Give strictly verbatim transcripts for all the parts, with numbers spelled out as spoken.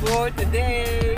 for today.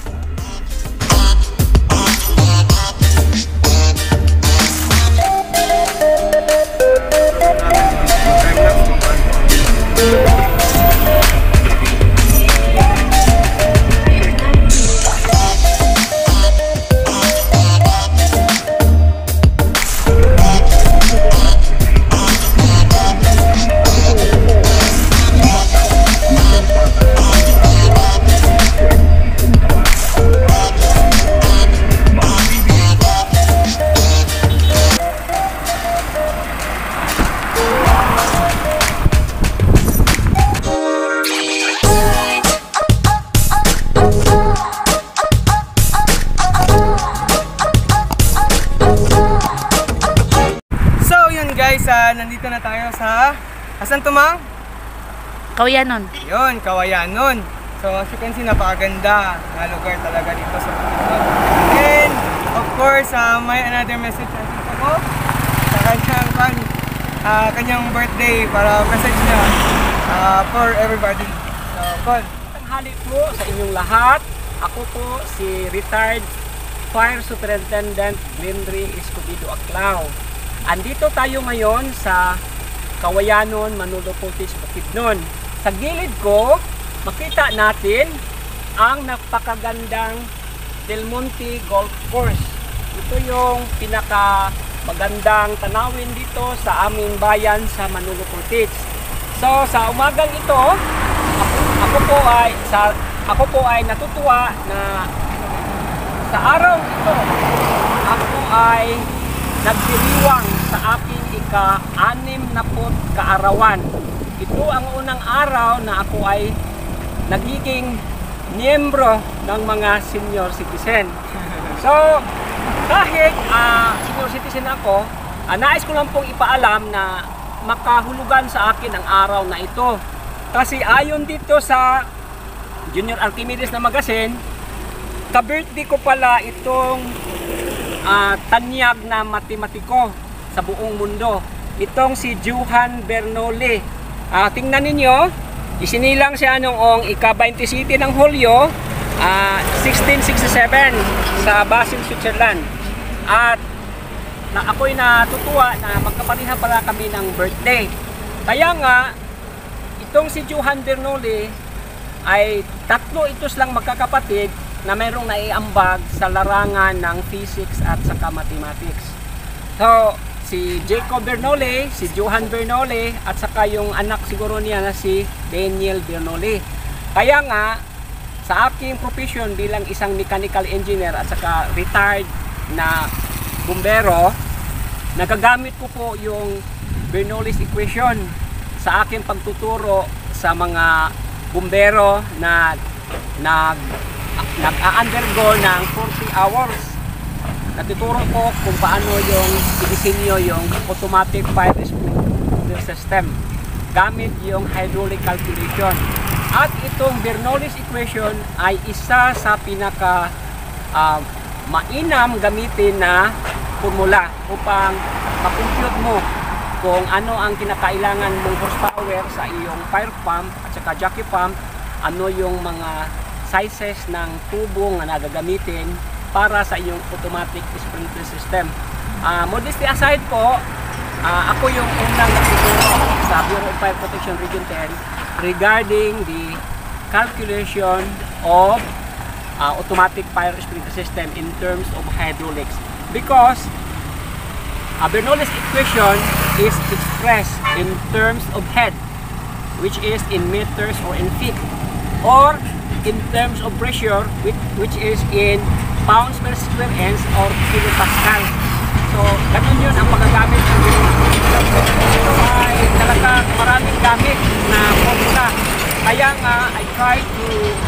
Guys, uh, nandito na tayo sa asan to, Mang? Kawayanon. Yun, Kawayanon. So as you can see, napakaganda na lugar talaga dito sa Bukidnon. And of course, uh, may another message na dito ko sa kanyang fan, uh, kanyang birthday para message niya uh, for everybody. So, Paul. Tanghali po sa inyong lahat. Ako po si retired Fire Superintendent Glenry Escobedo Aclao. Andito tayo ngayon sa Kawayanon, Manolo Cottage, Bukidnon. Sa gilid ko, makita natin ang napakagandang Del Monte Golf Course. Ito yung pinaka magandang tanawin dito sa aming bayan sa Manolo Cottage. So sa umagang ito, ako, ako po ay sa ako po ay natutuwa na sa araw ito ako ay nagdiriwang sa aking ika-anim na put kaarawan. Ito ang unang araw na ako ay nagiging miyembro ng mga senior citizen. So, kahit uh, senior citizen ako, uh, nais ko lang pong ipaalam na makahulugan sa akin ang araw na ito. Kasi ayon dito sa Junior Archimedes na magazine, ka-birthday ko pala itong uh, tanyag na matematiko sa buong mundo. Itong si Johann Bernoulli. Uh, tingnan ninyo, isinilang siya noong ika-twenty-seven ng Hulyo, uh, sixteen sixty-seven sa Basel, Switzerland. At na ako'y natutuwa na magkapareha pala kami ng birthday. Kaya nga, itong si Johann Bernoulli ay tatlo itos lang magkakapatid na mayroong naiambag sa larangan ng physics at saka mathematics. So, si Jacob Bernoulli, si Johann Bernoulli, at saka yung anak siguro niya na si Daniel Bernoulli. Kaya nga, sa aking profession bilang isang mechanical engineer at saka retired na bumbero, nagagamit ko po yung Bernoulli's equation sa aking pagtuturo sa mga bumbero na nag nag-a-undergo ng forty hours. Natuturo ko kung paano yung i-disenyo yung automatic fire sprinkler system gamit yung hydraulic calculation. At itong Bernoulli's equation ay isa sa pinaka uh, mainam gamitin na formula upang makompute mo kung ano ang kinakailangan mong horsepower sa iyong fire pump at saka jockey pump, ano yung mga sizes ng tubo na nagagamitin para sa iyong automatic sprinkler system. Uh, modesty aside po, uh, ako yung unang nagtuturo sa Bureau of Fire Protection Region ten regarding the calculation of uh, automatic fire sprinkler system in terms of hydraulics. Because uh, Bernoulli's equation is expressed in terms of head, which is in meters or in feet, or in terms of pressure, which, which is in pounds per square inch or kilopascal. So, ganun yun ang magagamit ng ito ay talaga maraming gamit na formula. Kaya nga, I try to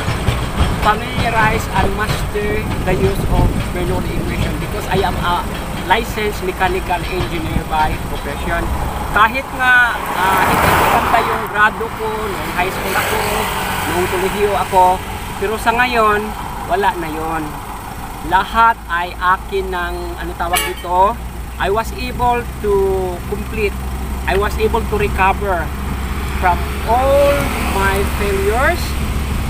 familiarize and master the use of Bernoulli equation because I am a licensed mechanical engineer by profession. Kahit nga uh, hindi maganda yung grado ko, nung high school ako, nung kolehiyo ako, pero sa ngayon, wala na yon. Lahat ay akin ng, ano tawag dito, I was able to complete, I was able to recover from all my failures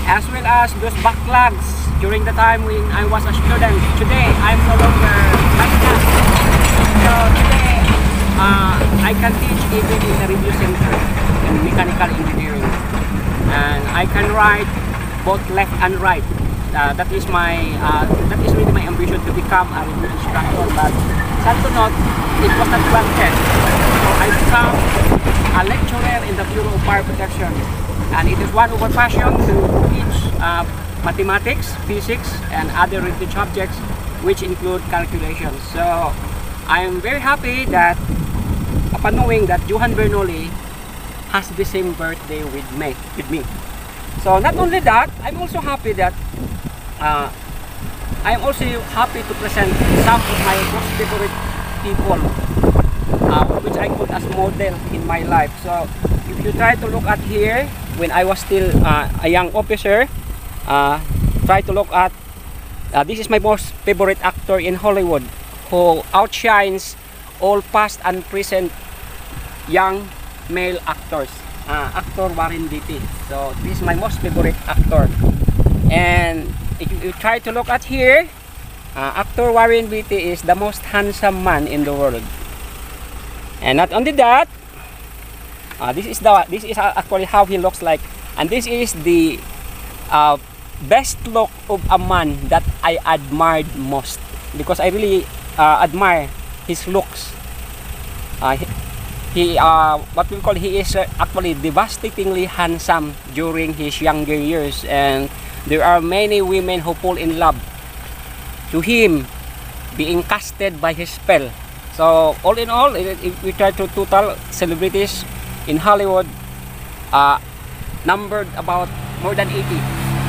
as well as those backlogs during the time when I was a student. Today, I'm no longer like that. So today, uh, I can teach even in the review center in mechanical engineering. And I can ride both left and right. Uh, that is my, uh, that is really my ambition to become a review instructor. But sad to note, it was not granted. So I become a lecturer in the Bureau of Fire Protection. And it is one of our passion to teach uh, mathematics, physics, and other related subjects which include calculations. So I am very happy that upon knowing that Johan Bernoulli has the same birthday with me. With me. So not only that, I'm also happy that uh, I'm also happy to present some of my most favorite people uh, which I put as model in my life. So if you try to look at here, when I was still uh, a young officer, uh, try to look at uh, this is my most favorite actor in Hollywood who outshines all past and present young male actors. Uh, actor Warren Beatty. So this is my most favorite actor. And if you, you try to look at here, uh, actor Warren Beatty is the most handsome man in the world. And not only that, uh, this is the this is actually how he looks like, and this is the uh, best look of a man that I admired most, because I really uh, admire his looks. Uh, he, he uh, what we call he is uh, actually devastatingly handsome during his younger years, and there are many women who fall in love to him, being casted by his spell. So all in all, if we try to total celebrities in Hollywood, uh, numbered about more than eighty.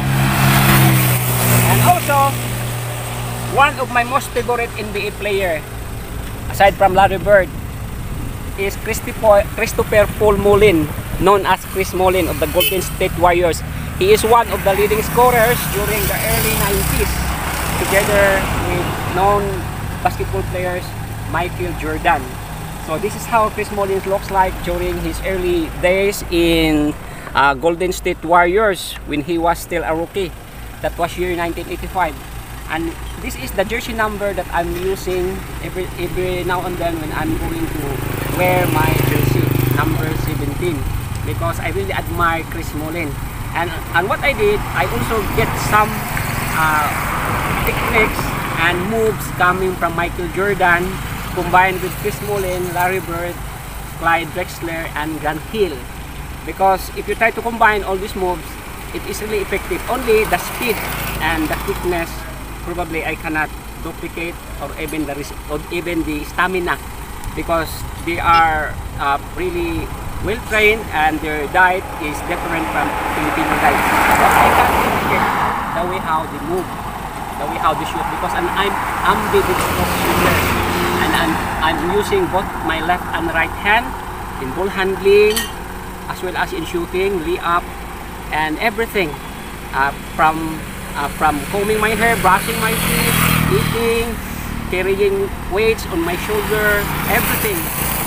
And also, one of my most favorite N B A player, aside from Larry Bird, is Christopher, Christopher Paul Mullin, known as Chris Mullin of the Golden State Warriors. He is one of the leading scorers during the early nineties, together with known basketball players Michael Jordan. So this is how Chris Mullin looks like during his early days in uh, Golden State Warriors when he was still a rookie. That was year nineteen eighty-five. And this is the jersey number that I'm using every, every now and then when I'm going to wear my jersey, number seventeen, because I really admire Chris Mullin. And, and what I did, I also get some uh, techniques and moves coming from Michael Jordan, combined with Chris Mullin, Larry Bird, Clyde Drexler, and Grant Hill. Because if you try to combine all these moves, it is really effective. Only the speed and the quickness, probably I cannot duplicate, or even the or even the stamina, because they are uh, really well trained and their diet is different from Filipino diet. But I can duplicate the way how they move, the way how they shoot, because I'm I'm ambidextrous shooter, and I'm I'm using both my left and right hand in ball handling, as well as in shooting, layup, and everything, uh, from uh, from combing my hair, brushing my teeth, eating, carrying weights on my shoulder, everything.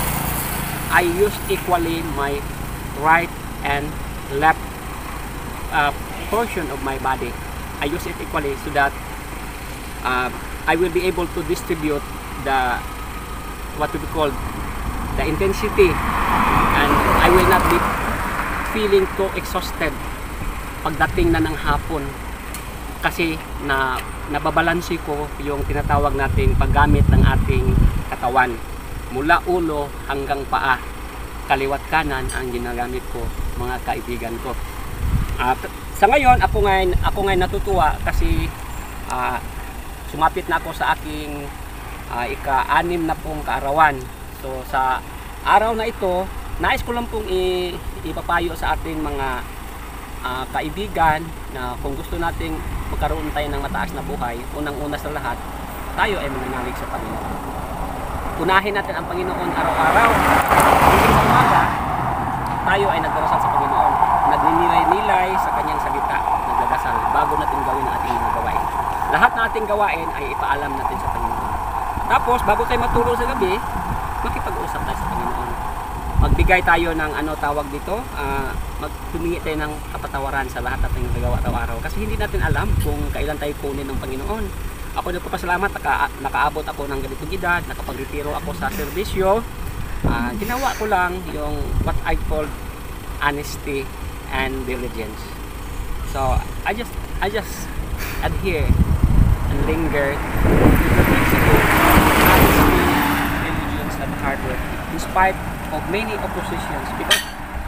I use equally my right and left uh, portion of my body. I use it equally so that uh, I will be able to distribute the what we call the intensity, and I will not be feeling too exhausted pagdating na ng hapon, kasi na nababalansi ko yung tinatawag nating paggamit ng ating katawan mula ulo hanggang paa, kaliwat kanan ang ginagamit ko, mga kaibigan ko. At sa ngayon ako ngayon ako ngayon natutuwa kasi uh, sumapit na ako sa aking uh, ika-anim na pong kaarawan. So sa araw na ito, nais ko lang pong ipapayo sa ating mga uh, kaibigan na kung gusto nating magkaroon tayo ng mataas na buhay, unang-una sa lahat, tayo ay mananalig sa Panginoon. Unahin natin ang Panginoon araw-araw. Hinggang sa umaga, tayo ay nagdarasal sa Panginoon, nagninilay-nilay sa kanyang salita, nagdadasal bago natin gawin ang ating mga gawain. Lahat ng ating gawain ay ipaalam natin sa Panginoon. Tapos, bago tayo matulog sa gabi, makipag-usap tayo sa Panginoon. magbigay tayo ng ano tawag dito, uh, magtumingi tayo ng kapatawaran sa lahat nating nagawa araw-araw. Kasi hindi natin alam kung kailan tayo kunin ng Panginoon. Ako nagpapasalamat, naka, nakaabot ako ng ganitong edad, nakapagretiro ako sa serbisyo. Uh, ginawa ko lang yung what I call honesty and diligence. So I just I just adhere and linger with the principle of honesty, diligence, and hard work, in spite of many oppositions, because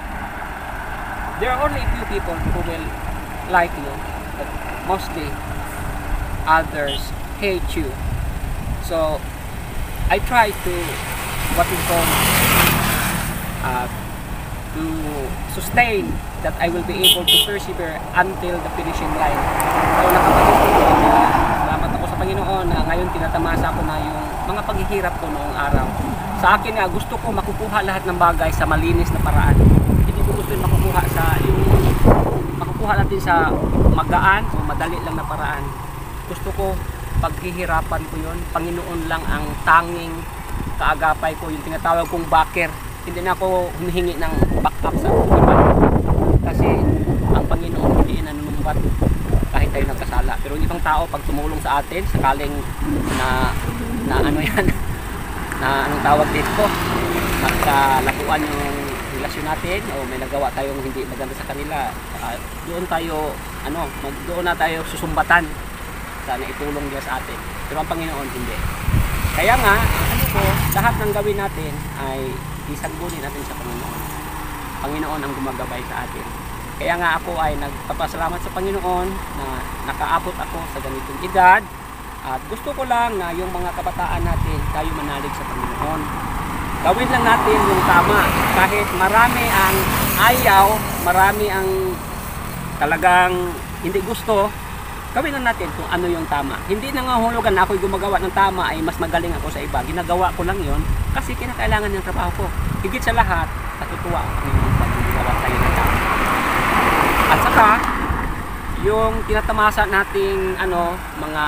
there are only a few people who will like you, but mostly others hate you. So I try to what we call uh, to sustain that I will be able to persevere until the finishing line. So nakapagpatuloy ako, salamat ako sa Panginoon na ngayon tinatamasa ko na yung mga paghihirap ko noong araw. Sa akin nga, gusto ko makukuha lahat ng bagay sa malinis na paraan. Hindi ko gusto yung makukuha sa yung makukuha natin sa magaan o madali lang na paraan. Gusto ko paghihirapan ko yun. Panginoon lang ang tanging kaagapay ko, yung tinatawag kong backer. Hindi na ako humihingi ng backup sa iba. Kasi ang Panginoon hindi nanunumbat kahit tayo nagkasala. Pero yung ibang tao pag tumulong sa atin, sakaling na na ano yan, na anong tawag dito, magkalakuan yung relasyon natin o may nagawa tayong hindi maganda sa kanila, uh, doon tayo ano, mag, doon na tayo susumbatan sana itulong niya sa atin. Pero ang Panginoon hindi. Kaya nga, ano po, lahat ng gawin natin ay isanggunin natin sa Panginoon. Panginoon ang gumagabay sa atin. Kaya nga ako ay nagpapasalamat sa Panginoon na nakaabot ako sa ganitong edad. At gusto ko lang na yung mga kabataan natin, tayo manalig sa Panginoon. Gawin lang natin yung tama. Kahit marami ang ayaw, marami ang talagang hindi gusto, gawin lang natin kung ano yung tama. Hindi nangahulugan na ako'y gumagawa ng tama ay mas magaling ako sa iba. Ginagawa ko lang yon kasi kinakailangan ng trabaho ko. Higit sa lahat, natutuwa ako yung pag-gawa tayo ng tama. At saka, yung tinatamasa nating ano, mga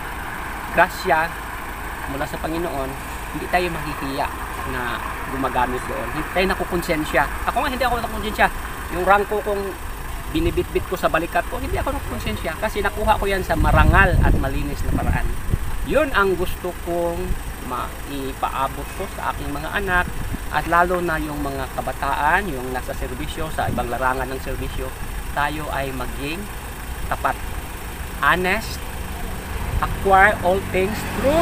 grasya mula sa Panginoon, hindi tayo mahihiya na gumagamit doon. Hindi tayo nakukonsensya. Ako nga hindi ako nakukonsensya. Yung rangko kong binibitbit ko sa balikat ko, hindi ako nakukonsensya kasi nakuha ko yan sa marangal at malinis na paraan. Yun ang gusto kong maipaabot ko sa aking mga anak at lalo na yung mga kabataan, yung nasa serbisyo, sa ibang larangan ng serbisyo, tayo ay maging tapat, honest, acquire all things through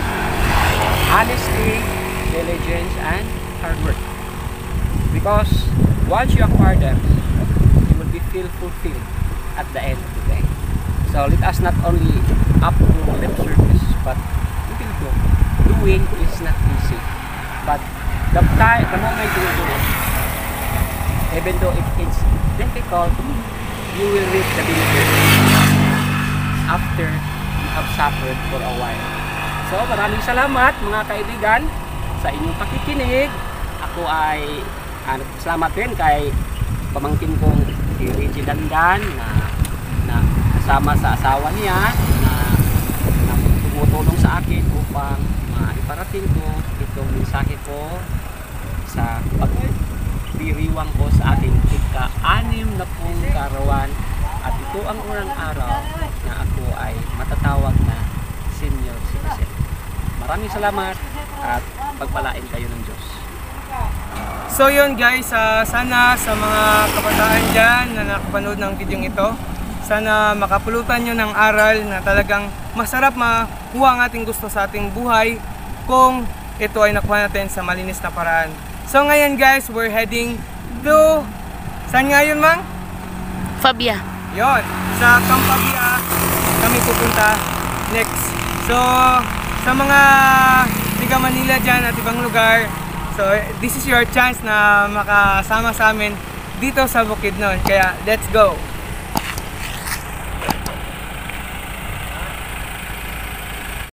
honesty, diligence, and hard work. Because once you acquire them, you will be feel fulfilled at the end of the day. So let us not only up to lip service, but we will go. Doing is not easy, but the time, the moment you do it, even though it, it's difficult, you will reap the benefit after you have suffered for a while. So maraming salamat mga kaibigan sa inyong pakikinig. Ako ay uh, salamat din kay pamangkin kong si Reggie Dandan na, na kasama sa asawa niya na, na tumutulong sa akin upang maiparating ko itong mensahe ko sa pagdiriwang ko sa ating ika-anim na pong karawan. At ito ang unang araw na ako ay matatawag na senior citizen. Maraming salamat at pagpalain kayo ng Diyos. So yun guys, uh, sana sa mga kabataan dyan na nakapanood ng video ito, sana makapulutan nyo ng aral na talagang masarap makuha ang ating gusto sa ating buhay kung ito ay nakuha natin sa malinis na paraan. So ngayon guys, we're heading to, saan nga yun mang? Fabia. Yon, sa Camp Fabia kami pupunta next. So sa mga tiga Manila dyan at ibang lugar, so this is your chance na makasama sa amin dito sa Bukidnon. Kaya let's go!